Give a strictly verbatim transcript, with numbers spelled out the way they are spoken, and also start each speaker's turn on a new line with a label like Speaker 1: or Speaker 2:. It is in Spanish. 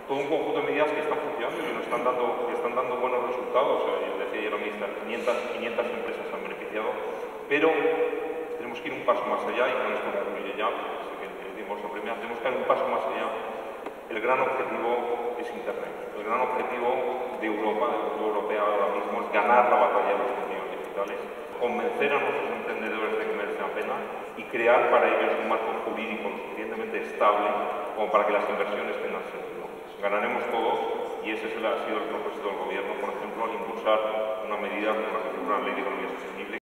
Speaker 1: todo un conjunto de medidas que están funcionando y nos están dando, que están dando buenos resultados. Yo decía ayer a la ministra, quinientas empresas se han beneficiado, pero tenemos que ir un paso más allá, y con esto concluye ya, así que dimos la primera, tenemos que ir un paso más allá. El gran objetivo es Internet. El gran objetivo de Europa, de la Unión Europea ahora mismo, es ganar la batalla de los contenidos digitales, convencer a nuestros emprendedores de que merecen la pena y crear para ellos un marco jurídico lo suficientemente estable como para que las inversiones tengan sentido. Ganaremos todos, y ese ha sido el propósito del Gobierno, por ejemplo, al impulsar una medida como la que figura en la Ley de Economía Sostenible.